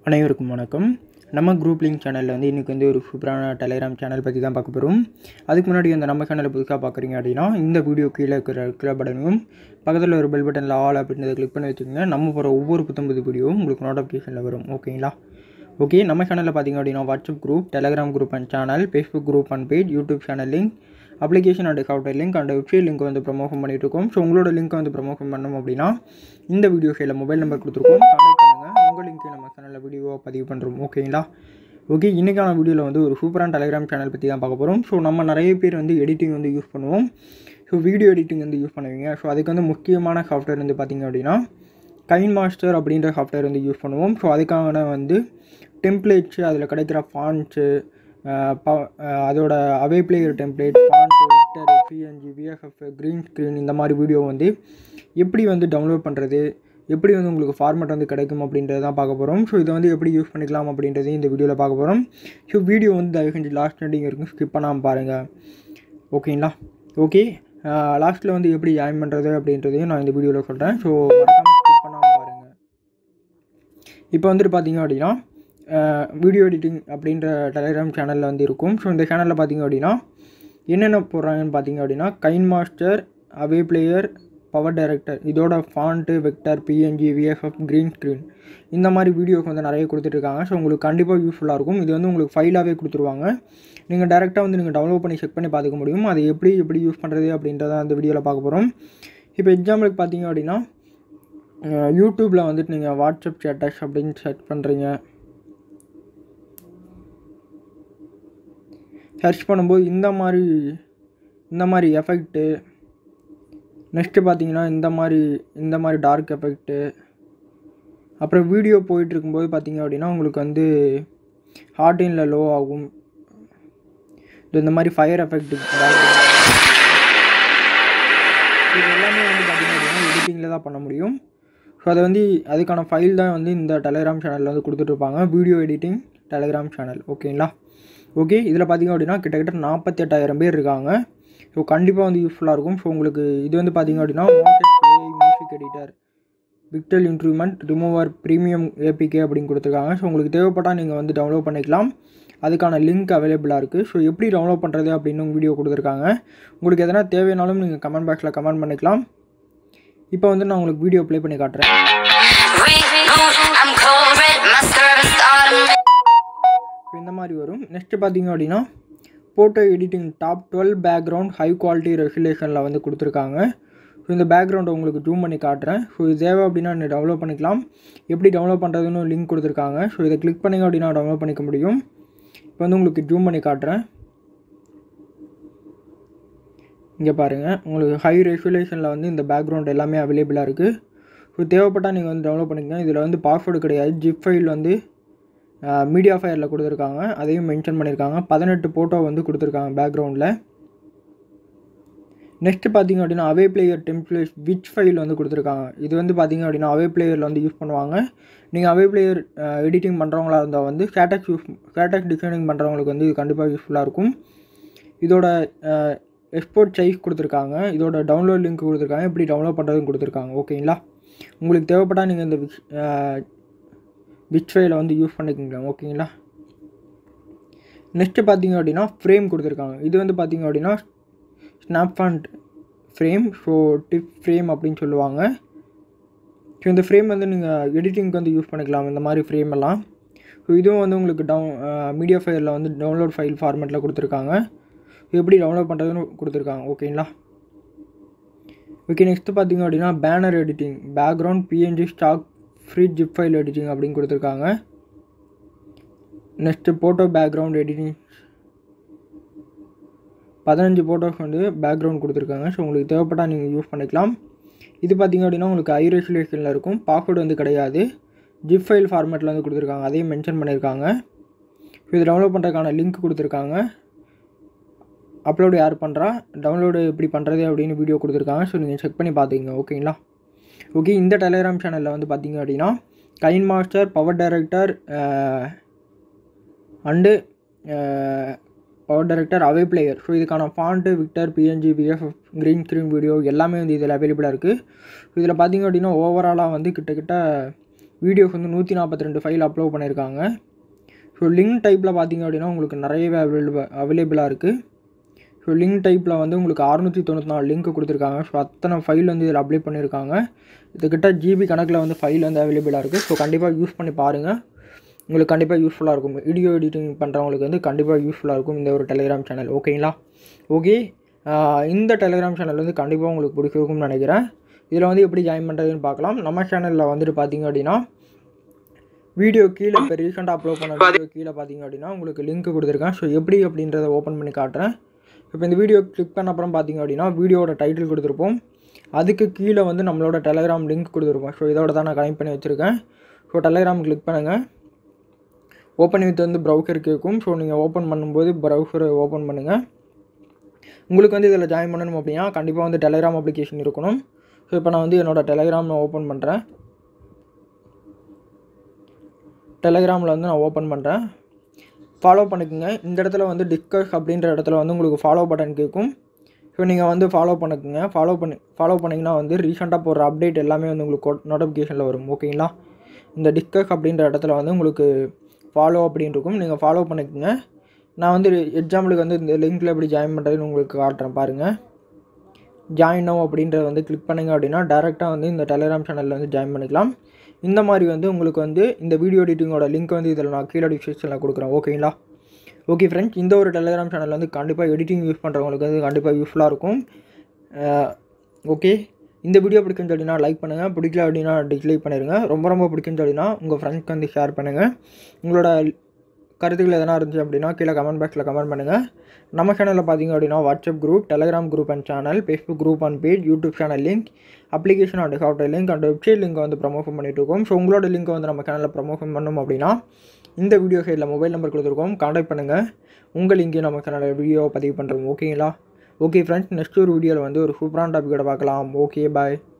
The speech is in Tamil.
அனைவருக்கும் வணக்கம். நம்ம குரூப் லிங்க் சேனலில் வந்து இன்றைக்கி வந்து ஒரு சூப்பரான டெலிகிராம் சேனல் பற்றி தான் பார்க்க போகிறோம். அதுக்கு முன்னாடி அந்த நம்ம சேனலை புதுசாக பார்க்குறீங்க அப்படின்னா இந்த வீடியோ கீழே இருக்கிற பட்டனையும் பக்கத்தில் ஒரு பெல் பட்டனில் ஆல் அப்படின்றத கிளிக் பண்ணி வச்சுக்கோங்க. நம்ம போகிற ஒவ்வொரு புத்தம்புது வீடியோவும் உங்களுக்கு நோட்டிஃபிகேஷனில் வரும். ஓகேங்களா? ஓகே, நம்ம சேனலில் பார்த்திங்க அப்படின்னா WhatsApp group, Telegram group and channel, Facebook group and page, YouTube channel link, application and software link and website link வந்து ப்ரமோஷன் பண்ணிட்டு இருக்கோம். ஸோ உங்களோட லிங்க் வந்து ப்ரமோஷன் பண்ணணும் அப்படின்னா இந்த வீடியோ சைடில் மொபைல் நம்பர் கொடுத்துருக்கோம், கான்டாக்ட் பண்ணுங்கள். உங்கள் லிங்க்கு நம்ம சேனலில் வீடியோவாக பதிவு பண்ணுறோம். ஓகேங்களா? ஓகே, இன்றைக்கான வீடியோவில் வந்து ஒரு சூப்பரான டெலிகிராம் சேனல் பற்றி தான் பார்க்க போகிறோம். ஸோ நம்ம நிறைய பேர் வந்து எடிட்டிங் வந்து யூஸ் பண்ணுவோம். ஸோ வீடியோ எடிட்டிங் வந்து யூஸ் பண்ணுவீங்க. ஸோ அதுக்கு வந்து முக்கியமான சாஃப்ட்வேர் வந்து பார்த்திங்க அப்படின்னா கைன்மாஸ்டர் அப்படின்ற சாஃப்ட்வேர் வந்து யூஸ் பண்ணுவோம். ஸோ அதுக்கான வந்து டெம்ப்ளேட்ஸு, அதில் கிடைக்கிற ஃபாண்ட்ஸு, அதோட Avee player template, font, vector, PNG, VFF, green screen இந்த மாதிரி வீடியோ வந்து எப்படி வந்து டவுன்லோட் பண்ணுறது, எப்படி வந்து உங்களுக்கு ஃபார்மேட் வந்து கிடைக்கும் அப்படின்றது தான் பார்க்க போகிறோம். ஸோ இதை வந்து எப்படி யூஸ் பண்ணிக்கலாம் அப்படின்றதையும் இந்த வீடியோவில் பார்க்க போகிறோம். ஸோ வீடியோ வந்து தயவு செஞ்சு லாஸ்ட் எண்டிங் இருக்கும், ஸ்கிப் பண்ணாமல் பாருங்கள். ஓகேங்களா? ஓகே, லாஸ்ட்டில் வந்து எப்படி ஜாயின் பண்ணுறது அப்படின்றதையும் நான் இந்த வீடியோவில் சொல்கிறேன். ஸோ மறக்காமல் ஸ்கிப் பண்ணாமல் பாருங்கள். இப்போ வந்துட்டு பார்த்திங்க அப்படின்னா வீடியோ எடிட்டிங் அப்படின்ற டெலிகிராம் சேனலில் வந்து இருக்கும். ஸோ இந்த சேனலில் பார்த்திங்க அப்படின்னா என்னென்ன போடுறாங்கன்னு பார்த்திங்க அப்படின்னா KineMaster, Avee player, power director, இதோட font, vector, PNG, VFF, green screen இந்த மாதிரி வீடியோஸ் வந்து நிறைய கொடுத்துட்ருக்காங்க. ஸோ உங்களுக்கு கண்டிப்பாக யூஸ்ஃபுல்லாக இருக்கும். இது வந்து உங்களுக்கு ஃபைலாகவே கொடுத்துருவாங்க. நீங்கள் டேரெக்டாக வந்து நீங்கள் டவுன்லோட் பண்ணி செக் பண்ணி பார்த்துக்க முடியும். அதை எப்படி யூஸ் பண்ணுறது அப்படின்றத அந்த வீடியோவில் பார்க்க போகிறோம். இப்போ எக்ஸாம்பிளுக்கு பார்த்திங்க அப்படின்னா யூடியூப்பில் வந்துட்டு நீங்கள் வாட்ஸ்அப் ஸ்டேட்டஸ் அப்படின்னு சர்ச் பண்ணுறீங்க. சர்ச் பண்ணும்போது இந்த மாதிரி எஃபெக்ட்டு, நெக்ஸ்ட்டு பார்த்தீங்கன்னா இந்த மாதிரி டார்க் எஃபெக்ட்டு, அப்புறம் வீடியோ போயிட்டுருக்கும்போது பார்த்திங்க அப்படின்னா உங்களுக்கு வந்து ஹார்டினில் லோ ஆகும். இந்த மாதிரி ஃபயர் எஃபெக்ட், இது எல்லாமே வந்து பார்த்திங்க அப்படின்னா எடிட்டிங்கில் தான் பண்ண முடியும். ஸோ அதை வந்து அதுக்கான ஃபைல் தான் வந்து இந்த டெலிகிராம் சேனலில் வந்து கொடுத்துட்ருப்பாங்க. Video editing Telegram channel. ஓகேங்களா? ஓகே, இதில் பார்த்திங்க அப்படின்னா கிட்டத்தட்ட 48,000 பேர் இருக்காங்க. ஸோ கண்டிப்பாக வந்து யூஸ்ஃபுல்லாக இருக்கும். ஸோ உங்களுக்கு இது வந்து பார்த்திங்க அப்படின்னா மியூசிக் எடிட்டர், விக்டல் இன்ட்ரூமெண்ட், ரிமூவர், ப்ரீமியம் ஏபிகே அப்படின்னு கொடுத்துருக்காங்க. ஸோ உங்களுக்கு தேவைப்பட்டால் நீங்கள் வந்து டவுன்லோட் பண்ணிக்கலாம். அதுக்கான லிங்க் அவைலபிளாக இருக்குது. ஸோ எப்படி டவுன்லோட் பண்ணுறது அப்படின்னு வீடியோ கொடுத்துருக்காங்க. உங்களுக்கு எதனா தேவைனாலும் நீங்கள் கமெண்ட் பாக்ஸில் கமெண்ட் பண்ணிக்கலாம். இப்போ வந்து நான் உங்களுக்கு வீடியோ ப்ளே பண்ணி காட்டுறேன். இந்த மாதிரி வரும். நெக்ஸ்ட்டு பார்த்திங்க அப்படின்னா photo editing top 12 background high quality ரெசல்யூஷனில் வந்து கொடுத்துருக்காங்க. ஸோ இந்த பேக்ரவுண்டை உங்களுக்கு ஜூம் பண்ணி காட்டுறேன். ஸோ இது தேவை அப்படின்னா நீங்கள் டவுன்லோட் பண்ணிக்கலாம். எப்படி டவுன்லோட் பண்ணுறதுன்னு லிங்க் கொடுத்துருக்காங்க. ஸோ இதை கிளிக் பண்ணிங்க அப்படின்னா டவுன்லோட் பண்ணிக்க முடியும். இப்போ வந்து உங்களுக்கு ஜூம் பண்ணி காட்டுறேன். இங்கே பாருங்கள், உங்களுக்கு ஹை ரெசல்யூஷனில் வந்து இந்த பேக்ரவுண்ட் எல்லாமே அவைலபிளாக இருக்குது. ஸோ தேவைப்பட்டால் நீங்கள் வந்து டவுன்லோட் பண்ணிக்கங்க. இதில் வந்து பாஸ்வேர்டு கிடையாது. ஜிப் ஃபைல் வந்து மீடியா ஃபயரில் கொடுத்துருக்காங்க, அதையும் மென்ஷன் பண்ணியிருக்காங்க. 18 ஃபோட்டோ வந்து கொடுத்துருக்காங்க பேக்ரவுண்டில். நெக்ஸ்ட்டு பார்த்திங்க அப்படின்னா Avee player template which file வந்து கொடுத்துருக்காங்க. இது வந்து பார்த்திங்க அப்படின்னா அவே பிளேயரில் வந்து யூஸ் பண்ணுவாங்க. நீங்கள் அவே பிளேயர் எடிட்டிங் பண்ணுறவங்களா இருந்தால் வந்து ஸ்டேட்டஸ் டிசைனிங் பண்ணுறவங்களுக்கு வந்து இது கண்டிப்பாக யூஸ்ஃபுல்லாக இருக்கும். இதோட எக்ஸ்போர்ட் சைஸ் கொடுத்துருக்காங்க. இதோட டவுன்லோட் லிங்க் கொடுத்துருக்காங்க. எப்படி டவுன்லோட் பண்ணுறதுன்னு கொடுத்துருக்காங்க. ஓகேங்களா? உங்களுக்கு தேவைப்பட்டால் நீங்கள் இந்த விச் ஃபைலை வந்து யூஸ் பண்ணிக்கோங்க. ஓகேங்களா? நெக்ஸ்ட்டு பார்த்திங்க அப்படின்னா ஃப்ரேம் கொடுத்துருக்காங்க. இது வந்து பார்த்திங்க அப்படின்னா ஸ்னாப்ஃபாண்ட் ஃப்ரேம், ஸோ டிப் ஃப்ரேம் அப்படின்னு சொல்லுவாங்க. ஸோ இந்த ஃப்ரேம் வந்து நீங்கள் எடிட்டிங்க்கு வந்து யூஸ் பண்ணிக்கலாம், இந்த மாதிரி ஃப்ரேம் எல்லாம். ஸோ இதுவும் வந்து உங்களுக்கு மீடியா ஃபைலில் வந்து டவுன்லோட் ஃபைல் ஃபார்மேட்டில் கொடுத்துருக்காங்க. எப்படி டவுன்லோட் பண்ணுறதுன்னு கொடுத்துருக்காங்க. ஓகேங்களா? ஓகே, நெக்ஸ்ட்டு பார்த்திங்க அப்படின்னா banner editing, background, PNG, stock, free zip file editing அப்படின்னு கொடுத்துருக்காங்க. Next photo background editing 15 photos வந்து பேக்ரவுண்ட் கொடுத்துருக்காங்க. ஸோ உங்களுக்கு தேவைப்பட்டால் நீங்கள் யூஸ் பண்ணிக்கலாம். இது பார்த்திங்க அப்படின்னா உங்களுக்கு ஹை ரெசல்யூஷனில் இருக்கும். பாஸ்வேர்டு வந்து கிடையாது. ஜிப் ஃபைல் ஃபார்மேட்டில் வந்து கொடுத்துருக்காங்க, அதையும் மென்ஷன் பண்ணியிருக்காங்க. ஸோ இது டவுன்லோட் பண்ணுறதுக்கான லிங்க் கொடுத்துருக்காங்க. அப்லோடு யார் பண்ணுறா, டவுன்லோடு எப்படி பண்ணுறது அப்படின்னு வீடியோ கொடுத்துருக்காங்க. ஸோ நீங்கள் செக் பண்ணி பார்த்துக்கங்க. ஓகேங்களா? ஓகே, இந்த டெலிகிராம் சேனலில் வந்து பார்த்திங்க அப்படின்னா KineMaster, power director and power director, Avee player, so இதுக்கான font, vector, PNG, VFF, green screen video எல்லாமே வந்து இதில் அவைலபிளாக இருக்குது. இதில் பார்த்திங்க அப்படின்னா ஓவராலாக வந்து கிட்டத்தட்ட வீடியோஸ் வந்து 142 ஃபைல் அப்லோட் பண்ணியிருக்காங்க. ஸோ லிங்க் டைப்பில் பார்த்தீங்க அப்படின்னா உங்களுக்கு நிறையவே அவைலபிளாக இருக்குது. ஸோ லிங்க் டைப்பில் வந்து உங்களுக்கு 694 லிங்க் கொடுத்துருக்காங்க. ஸோ அத்தனை ஃபைல் வந்து இதில் அப்ளை பண்ணியிருக்காங்க. இதுக்கிட்ட ஜிபி கணக்கில் வந்து ஃபைல் வந்து அவைலபிளாக இருக்குது. ஸோ கண்டிப்பாக யூஸ் பண்ணி பாருங்கள், உங்களுக்கு கண்டிப்பாக யூஸ்ஃபுல்லாக இருக்கும். வீடியோ எடிட்டிங் பண்ணுறவங்களுக்கு வந்து கண்டிப்பாக யூஸ்ஃபுல்லாக இருக்கும் இந்த ஒரு டெலிகிராம் சேனல். ஓகேங்களா? ஓகே, இந்த டெலிகிராம் சேனல் வந்து கண்டிப்பாக உங்களுக்கு பிடிச்சிருக்கும்னு நினைக்கிறேன். இதில் வந்து எப்படி ஜாயின் பண்ணுறதுன்னு பார்க்கலாம். நம்ம சேனலில் வந்துட்டு பார்த்தீங்க அப்படின்னா வீடியோ கீழே இப்போ ரீசெண்டாக அப்லோட் பண்ண வீடியோ கீழே பார்த்தீங்க அப்படின்னா உங்களுக்கு லிங்க் கொடுத்துருக்கேன். ஸோ எப்படி அப்படின்றத ஓப்பன் பண்ணி காட்டுறேன். இப்போ இந்த வீடியோ கிளிக் பண்ண அப்புறம் பார்த்தீங்க அப்படின்னா வீடியோட டைட்டில் கொடுத்துருப்போம். அதுக்கு கீழே வந்து நம்மளோட டெலிகிராம் லிங்க் கொடுத்துருப்போம். ஸோ இதோட தான் நான் கனெக்ட் பண்ணி வச்சுருக்கேன். ஸோ டெலிகிராம் கிளிக் பண்ணுங்கள். ஓப்பன் வித் வந்து ப்ரௌசர் கேட்கும். ஸோ நீங்கள் ஓப்பன் பண்ணும்போது ப்ரௌசரை ஓப்பன் பண்ணுங்கள். உங்களுக்கு வந்து இதில் ஜாயின் பண்ணணும் அப்படின்னா கண்டிப்பாக வந்து டெலிகிராம் அப்ளிகேஷன் இருக்கணும். ஸோ இப்போ நான் வந்து என்னோடய டெலிகிராம் ஓப்பன் பண்ணுறேன். டெலிகிராமில் வந்து நான் ஓப்பன் பண்ணுறேன். ஃபாலோ பண்ணிக்கோங்க. இந்த இடத்துல வந்து டிஸ்கஸ் அப்படின்ற இடத்துல வந்து உங்களுக்கு ஃபாலோ பட்டன் கேட்கும். ஸோ நீங்கள் வந்து ஃபாலோ பண்ணிக்கோங்க. ஃபாலோ பண்ணிங்கன்னா வந்து ரீசெண்டாக போடுற அப்டேட் எல்லாமே வந்து உங்களுக்கு நோட்டிஃபிகேஷனில் வரும். ஓகேங்களா? இந்த டிஸ்கஸ் அப்படின்ற இடத்துல வந்து உங்களுக்கு ஃபாலோ அப்படின்னு இருக்கும். நீங்கள் ஃபாலோ பண்ணிக்கோங்க. நான் வந்து எக்ஸாம்பிளுக்கு வந்து இந்த லிங்க்கில் எப்படி ஜாயின் பண்ணுறதுன்னு உங்களுக்கு காட்டுறேன் பாருங்கள். ஜாயின் நவ் அப்படின்றத வந்து கிளிக் பண்ணிங்க அப்படின்னா டேரெக்டாக வந்து இந்த டெலிகிராம் சேனலில் வந்து ஜாயின் பண்ணிக்கலாம். இந்த மாதிரி வந்து உங்களுக்கு வந்து இந்த வீடியோ எடிட்டிங்கோட லிங்க் வந்து இதில் நான் கீழே டிஸ்கிரிப்ஷனில் கொடுக்குறேன். ஓகேங்களா? ஓகே ஃப்ரெண்ட்ஸ், இந்த ஒரு டெலிகிராம் சேனல் வந்து கண்டிப்பாக எடிட்டிங் யூஸ் பண்ணுறவங்களுக்கு வந்து கண்டிப்பாக யூஸ்ஃபுல்லாக இருக்கும். ஓகே, இந்த வீடியோ பிடிக்குன்னு சொல்லினா லைக் பண்ணுங்கள், பிடிக்கல அப்படின்னா டிஸ்லைக் பண்ணிடுங்க. ரொம்ப பிடிக்குன்னு சொல்லினா உங்கள் ஃப்ரெண்ட்ஸ்க்கு வந்து ஷேர் பண்ணுங்கள். உங்களோட கருத்துக்கள் எதனா இருந்துச்சு அப்படின்னா கீழே கமெண்ட் பாக்ஸில் கமெண்ட் பண்ணுங்கள். நம்ம சேனலில் பார்த்தீங்க அப்படின்னா WhatsApp group, Telegram group and channel, Facebook group and page, YouTube channel link, application and software link and website link வந்து ப்ரமோஷன் பண்ணிட்டு இருக்கோம். ஸோ உங்களோட லிங்க் வந்து நம்ம சேனலில் ப்ரமோஷன் பண்ணணும் அப்படின்னா இந்த வீடியோ சைடில் மொபைல் நம்பர் கொடுத்துருக்கோம், கான்டாக்ட் பண்ணுங்கள். உங்கள் லிங்கையும் நம்ம சேனலில் வீடியோ பதிவு பண்ணுறோம். ஓகேங்களா? ஓகே ஃப்ரெண்ட்ஸ், நெக்ஸ்ட் ஒரு வீடியோவில் வந்து ஒரு சூப்பரான டாப்பிக்கோட பார்க்கலாம். ஓகே, பாய்.